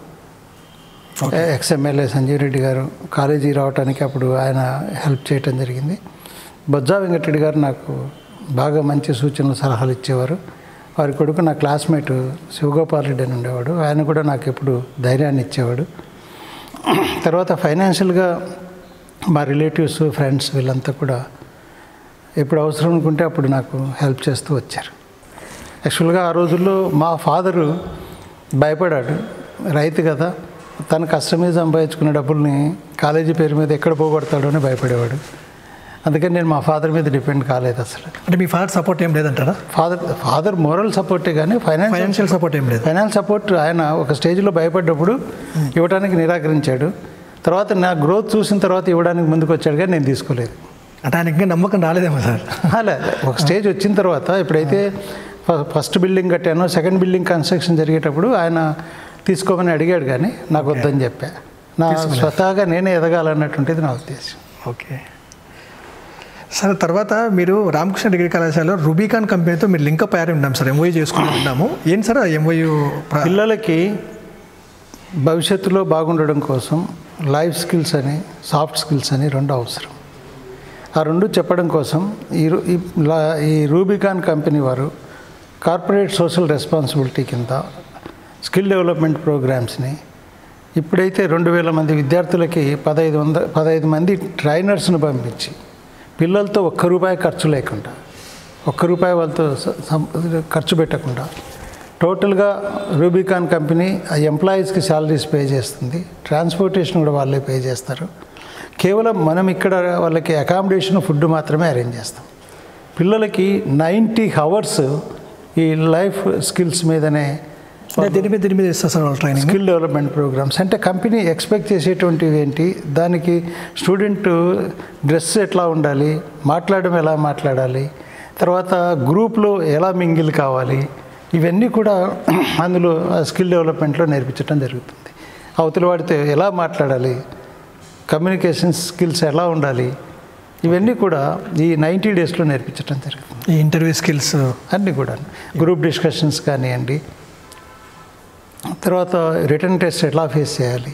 ఎక్స్ఎమ్మెల్యే సంజీవ్ రెడ్డి గారు కాలేజీ రావడానికి అప్పుడు ఆయన హెల్ప్ చేయటం జరిగింది. బొజ్జా వెంకటరెడ్డి గారు నాకు బాగా మంచి సూచనలు సలహాలు ఇచ్చేవారు. వారి కొడుకు నా క్లాస్మేట్ శివగోపాల్ రెడ్డి అని ఉండేవాడు. ఆయన కూడా నాకు ఎప్పుడు ధైర్యాన్ని ఇచ్చేవాడు. తర్వాత ఫైనాన్షియల్గా మా రిలేటివ్స్, ఫ్రెండ్స్ వీళ్ళంతా కూడా ఎప్పుడు అవసరం అనుకుంటే అప్పుడు నాకు హెల్ప్ చేస్తూ వచ్చారు. యాక్చువల్గా ఆ రోజుల్లో మా ఫాదరు భయపడాడు. రైతు కదా, తన కష్టమే సంపాదించుకున్న డబ్బుల్ని కాలేజీ పేరు మీద ఎక్కడ పోగొడతాడో అని భయపడేవాడు. అందుకని నేను మా ఫాదర్ మీద డిపెండ్ కాలేదు అసలు. అంటే మీ ఫాదర్ సపోర్ట్ ఏం లేదంటారా? ఫాదర్ ఫాదర్ మోరల్ సపోర్టే కానీ ఫైనాన్స్ ఫైనాన్షియల్ సపోర్ట్ ఏం లేదు. ఫైనాన్స్ సపోర్ట్ ఆయన ఒక స్టేజ్లో భయపడ్డప్పుడు ఇవ్వడానికి నిరాకరించాడు. తర్వాత నా గ్రోత్ చూసిన తర్వాత ఇవ్వడానికి ముందుకు వచ్చాడు, కానీ నేను తీసుకోలేదు. అంటే ఆయనకి ఇంకా నమ్మకం రాలేదేమో సార్? అలా ఒక స్టేజ్ వచ్చిన తర్వాత, ఎప్పుడైతే ఫస్ట్ బిల్డింగ్ కట్టానో సెకండ్ బిల్డింగ్ కన్స్ట్రక్షన్ జరిగేటప్పుడు ఆయన తీసుకోమని అడిగాడు, కానీ నాకు వద్దని చెప్పా. నా స్వతహాగా నేనే ఎదగాలన్నటువంటిది నా ఉద్దేశం. ఓకే సార్, తర్వాత మీరు రామకృష్ణ డిగ్రీ కళాశాలలో రూబికాన్ కంపెనీతో మీరు లింకప్ అయ్యారు ఉన్నాం సార్, ఎంఓయూ చేసుకుని ఉన్నాము. ఏంటి సార్ ఎంఓయూ? పిల్లలకి భవిష్యత్తులో బాగుండడం కోసం లైఫ్ స్కిల్స్ అని, సాఫ్ట్ స్కిల్స్ అని రెండు అవసరం. ఆ రెండు చెప్పడం కోసం ఈ ఈ రూబికాన్ కంపెనీ వారు కార్పొరేట్ సోషల్ రెస్పాన్సిబిలిటీ కింద స్కిల్ డెవలప్మెంట్ ప్రోగ్రామ్స్ని ఇప్పుడైతే రెండు వేల మంది విద్యార్థులకి పదహైదు వంద పదహైదు మంది ట్రైనర్స్ను పంపించి పిల్లలతో ఒక్క రూపాయి ఖర్చు లేకుండా, ఒక్క రూపాయి వాళ్ళతో ఖర్చు పెట్టకుండా టోటల్గా రూబికాన్ కంపెనీ ఆ ఎంప్లాయీస్కి శాలరీస్ పే చేస్తుంది, ట్రాన్స్పోర్టేషన్ కూడా వాళ్ళే పే చేస్తారు. కేవలం మనం ఇక్కడ వాళ్ళకి అకామిడేషన్, ఫుడ్ మాత్రమే అరేంజ్ చేస్తాం. పిల్లలకి నైంటీ అవర్స్ ఈ లైఫ్ స్కిల్స్ మీదనే దీని మీద దీని మీద ఇస్తారు సార్ వాళ్ళు ట్రైనింగ్. స్కిల్ డెవలప్మెంట్ ప్రోగ్రామ్స్ అంటే కంపెనీ ఎక్స్పెక్ట్ చేసేటువంటివి ఏంటి, దానికి స్టూడెంట్ డ్రెస్ ఎట్లా ఉండాలి, మాట్లాడడం ఎలా మాట్లాడాలి, తర్వాత గ్రూప్లో ఎలా మింగిల్ కావాలి, ఇవన్నీ కూడా అందులో స్కిల్ డెవలప్మెంట్లో నేర్పించడం జరుగుతుంది. అవతల వాడితో ఎలా మాట్లాడాలి, కమ్యూనికేషన్ స్కిల్స్ ఎలా ఉండాలి, ఇవన్నీ కూడా ఈ నైంటీ డేస్లో నేర్పించడం జరుగుతుంది. ఈ ఇంటర్వ్యూ స్కిల్స్ అన్నీ కూడా, గ్రూప్ డిస్కషన్స్ కానివ్వండి, తర్వాత రిటర్న్ టెస్ట్ ఎలా ఫేస్ చేయాలి,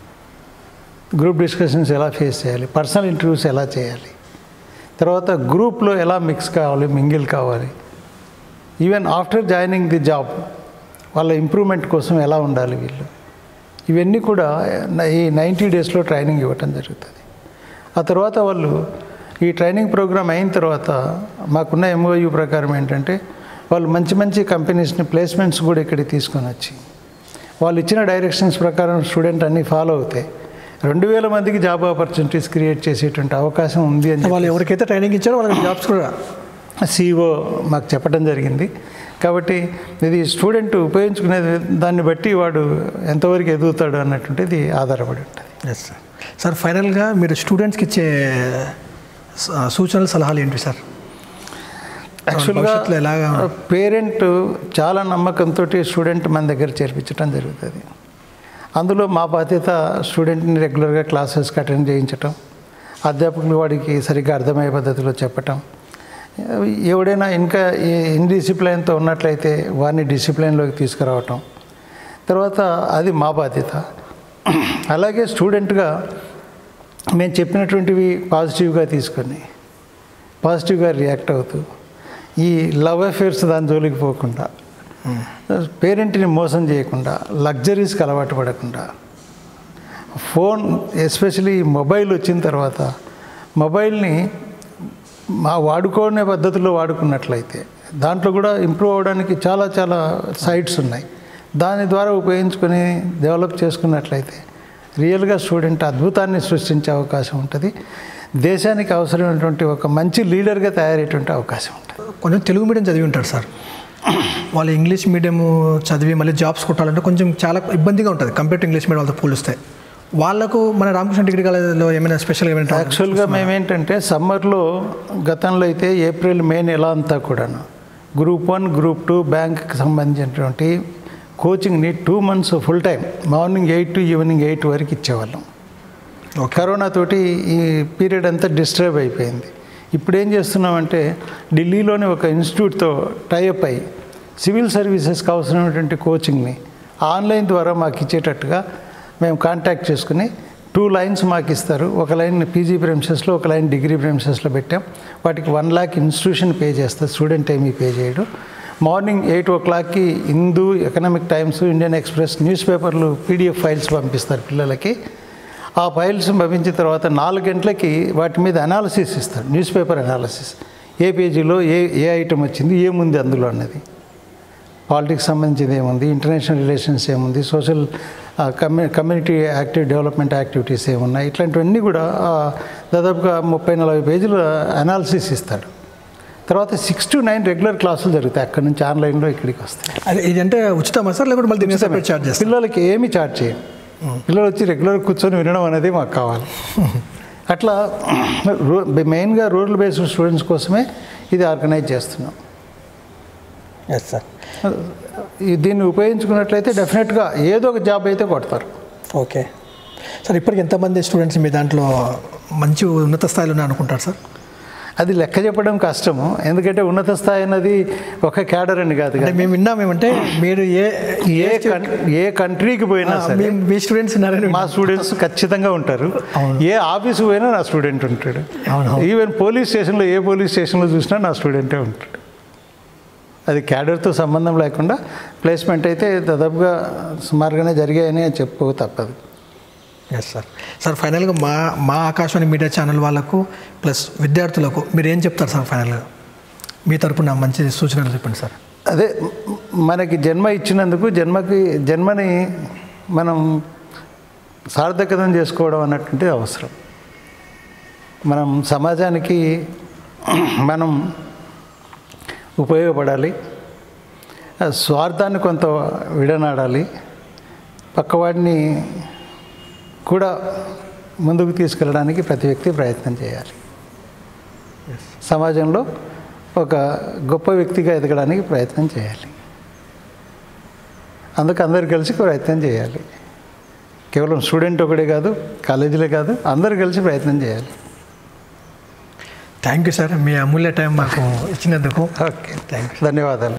గ్రూప్ డిస్కషన్స్ ఎలా ఫేస్ చేయాలి, పర్సనల్ ఇంటర్వ్యూస్ ఎలా చేయాలి, తర్వాత గ్రూప్లో ఎలా మిక్స్ కావాలి, మింగిల్ కావాలి, even after joining the job వాళ్ళ ఇంప్రూవ్మెంట్ కోసం ఎలా ఉండాలి వీళ్ళు, ఇవన్నీ కూడా ఈ నైంటీ డేస్లో ట్రైనింగ్ ఇవ్వటం జరుగుతుంది. ఆ తర్వాత వాళ్ళు ఈ ట్రైనింగ్ ప్రోగ్రామ్ అయిన తర్వాత మాకున్న ఎంఓయూ ప్రకారం ఏంటంటే వాళ్ళు మంచి మంచి కంపెనీస్ని ప్లేస్మెంట్స్ కూడా ఇక్కడికి తీసుకొని వచ్చి వాళ్ళు ఇచ్చిన డైరెక్షన్స్ ప్రకారం స్టూడెంట్ అన్నీ ఫాలో అవుతాయి. రెండు వేల మందికి జాబ్ ఆపర్చునిటీస్ క్రియేట్ చేసేటువంటి అవకాశం ఉంది అని వాళ్ళు ఎవరికైతే ట్రైనింగ్ ఇచ్చారో వాళ్ళకి జాబ్స్ కూడా సిఇఓ మాకు చెప్పడం జరిగింది. కాబట్టి ఇది స్టూడెంట్ ఉపయోగించుకునే దాన్ని బట్టి వాడు ఎంతవరకు ఎదుగుతాడు అన్నటువంటిది ఆధారపడి ఉంటుంది. Yes sir. సార్ ఫైనల్గా మీరు స్టూడెంట్స్కి ఇచ్చే సూచనలు సలహాలు ఏంటి సార్? యాక్చువల్గా ఎలాగా పేరెంట్ చాలా నమ్మకంతో స్టూడెంట్ మన దగ్గర చేర్పించడం జరుగుతుంది. అందులో మా బాధ్యత స్టూడెంట్ని రెగ్యులర్గా క్లాసెస్కి అటెండ్ చేయించటం, అధ్యాపకులు వాడికి సరిగ్గా అర్థమయ్యే పద్ధతిలో చెప్పటం, ఎవడైనా ఇంకా ఇన్డిసిప్లైన్తో ఉన్నట్లయితే వారిని డిసిప్లైన్లోకి తీసుకురావటం, తర్వాత అది మా బాధ్యత. అలాగే స్టూడెంట్గా మేము చెప్పినటువంటివి పాజిటివ్గా తీసుకొని పాజిటివ్గా రియాక్ట్ అవుతూ ఈ లవ్ అఫేర్స్ దాని జోలికి పోకుండా పేరెంట్ని మోసం చేయకుండా లగ్జరీస్కి అలవాటు పడకుండా ఫోన్ ఎస్పెషలీ మొబైల్ వచ్చిన తర్వాత మొబైల్ని మా వాడుకునే పద్ధతిలో వాడుకున్నట్లయితే దాంట్లో కూడా ఇంప్రూవ్ అవ్వడానికి చాలా చాలా సైట్స్ ఉన్నాయి. దాని ద్వారా ఉపయోగించుకొని డెవలప్ చేసుకున్నట్లయితే రియల్గా స్టూడెంట్ అద్భుతాన్ని సృష్టించే అవకాశం ఉంటుంది. దేశానికి అవసరమైనటువంటి ఒక మంచి లీడర్గా తయారయ్యేటువంటి అవకాశం ఉంటుంది. కొంచెం తెలుగు మీడియం చదివి ఉంటారు సార్, వాళ్ళు ఇంగ్లీష్ మీడియం చదివి మళ్ళీ జాబ్స్ కొట్టాలంటే కొంచెం చాలా ఇబ్బందిగా ఉంటుంది కంపేర్ టు ఇంగ్లీష్ మీడియం వాళ్ళతో పోలిస్తే. వాళ్ళకు మన రామకృష్ణ డిగ్రీ కాలేజీలో ఏమైనా స్పెషల్గా ఏమైనా? యాక్చువల్గా మేమేంటంటే సమ్మర్లో గతంలో అయితే ఏప్రిల్ మే నెల అంతా కూడాను గ్రూప్ వన్ గ్రూప్ టూ బ్యాంక్కి సంబంధించినటువంటి కోచింగ్ని two months full time morning eight to evening eight వరకు ఇచ్చేవాళ్ళం. కరోనా తోటి ఈ పీరియడ్ అంతా డిస్టర్బ్ అయిపోయింది. ఇప్పుడు ఏం చేస్తున్నామంటే ఢిల్లీలోని ఒక ఇన్స్టిట్యూట్తో టైఅప్ అయ్యి సివిల్ సర్వీసెస్కి అవసరమైనటువంటి కోచింగ్ని ఆన్లైన్ ద్వారా మాకు ఇచ్చేటట్టుగా మేము కాంటాక్ట్ చేసుకుని టూ లైన్స్ మాకు ఇస్తారు. ఒక లైన్ పీజీ ప్రెమిసెస్లో, ఒక లైన్ డిగ్రీ ప్రెమిసెస్లో పెట్టాం. వాటికి వన్ ల్యాక్ ఇన్స్టిట్యూషన్ పే చేస్తారు, స్టూడెంట్ ఏమీ పే చేయడు. మార్నింగ్ ఎయిట్ ఓ క్లాక్కి Hindu, Economic Times, Indian Express news పేపర్లు పీడిఎఫ్ ఫైల్స్ పంపిస్తారు పిల్లలకి. ఆ ఫైల్స్ పంపించిన తర్వాత నాలుగు గంటలకి వాటి మీద అనాలిసిస్ ఇస్తారు, న్యూస్ పేపర్ అనాలిసిస్. ఏ పేజీలో ఏ ఏ ఐటమ్ వచ్చింది, ఏముంది అందులో అన్నది, పాలిటిక్స్ సంబంధించింది ఏముంది, ఇంటర్నేషనల్ రిలేషన్స్ ఏముంది, సోషల్ కమ్యూ కమ్యూనిటీ యాక్టివ్ డెవలప్మెంట్ యాక్టివిటీస్ ఏమున్నాయి, ఇట్లాంటివన్నీ కూడా దాదాపుగా ముప్పై నలభై పేజీలు అనాలిసిస్ ఇస్తాడు. తర్వాత సిక్స్ టు నైన్ రెగ్యులర్ క్లాసులు జరుగుతాయి అక్కడ నుంచి ఆన్లైన్లో ఇక్కడికి వస్తాయి. అది ఇదంటే ఉచితమా సార్, లేకపోతే మళ్ళీ దీన్ని సెపరేట్ చార్జ్ చేస్తాం? పిల్లలకి ఏమీ చార్జ్ చేయం, పిల్లలు వచ్చి రెగ్యులర్ కూర్చొని వినడం అనేది మాకు కావాలి. అట్లా మెయిన్గా రూరల్ బేస్డ్ స్టూడెంట్స్ కోసమే ఇది ఆర్గనైజ్ చేస్తున్నాం. Yes sir. దీన్ని ఉపయోగించుకున్నట్లయితే డెఫినెట్గా ఏదో ఒక జాబ్ అయితే కొడతారు. ఓకే సార్, ఇప్పటికి ఎంతమంది స్టూడెంట్స్ మీ దాంట్లో మంచి ఉన్నత స్థాయిలో ఉన్నాయి అనుకుంటారు సార్? అది లెక్క చెప్పడం కష్టము, ఎందుకంటే ఉన్నత స్థాయి అన్నది ఒక క్యాడర్ అని కాదు కదా. మేము విన్నాం ఏమంటే మీరు ఏ ఏ ఏ కంట్రీకి పోయినా సరే మీ స్టూడెంట్స్ ఉన్నారని. మా స్టూడెంట్స్ ఖచ్చితంగా ఉంటారు. ఏ ఆఫీసు పోయినా నా స్టూడెంట్ ఉంటాడు. ఈవెన్ పోలీస్ స్టేషన్లో ఏ పోలీస్ స్టేషన్లో చూసినా నా స్టూడెంటే ఉంటాడు. అది క్యాడర్తో సంబంధం లేకుండా ప్లేస్మెంట్ అయితే దాదాపుగా సుమారుగానే జరిగాయని చెప్పుకో తప్పదు. Yes sir. సార్ ఫైనల్గా మా మా ఆకాశవాణి మీడియా ఛానల్ వాళ్ళకు ప్లస్ విద్యార్థులకు మీరు ఏం చెప్తారు సార్? ఫైనల్గా మీ తరపున మంచి సూచనలు చెప్పండి సార్. అదే మనకి జన్మ ఇచ్చినందుకు జన్మకి జన్మని మనం సార్థకతం చేసుకోవడం అన్నటువంటిది అవసరం. మనం సమాజానికి మనం ఉపయోగపడాలి, స్వార్థాన్ని కొంత విడనాడాలి, పక్కవాడిని కూడా ముందుకు తీసుకెళ్ళడానికి ప్రతి వ్యక్తి ప్రయత్నం చేయాలి. సమాజంలో ఒక గొప్ప వ్యక్తిగా ఎదగడానికి ప్రయత్నం చేయాలి. అందుకు అందరు కలిసి ప్రయత్నం చేయాలి. కేవలం స్టూడెంట్ ఒకడే కాదు, కాలేజీలే కాదు, అందరూ కలిసి ప్రయత్నం చేయాలి. థ్యాంక్ యూ సార్, మీ అమూల్య టైం మాకు ఇచ్చినందుకు. ఓకే, థ్యాంక్ యూ, ధన్యవాదాలు.